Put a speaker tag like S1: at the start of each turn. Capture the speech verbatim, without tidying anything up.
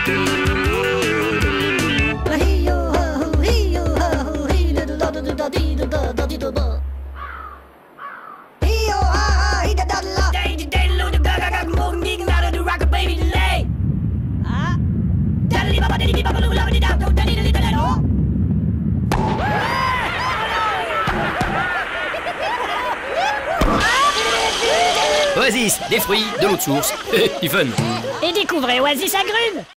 S1: Oasis, des fruits, de l'eau de source, et du fun.
S2: Et découvrez Oasis Agrumes.